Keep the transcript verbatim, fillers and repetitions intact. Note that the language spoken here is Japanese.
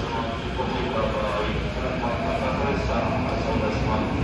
ご注意ください。また、高橋さん、発車いたします。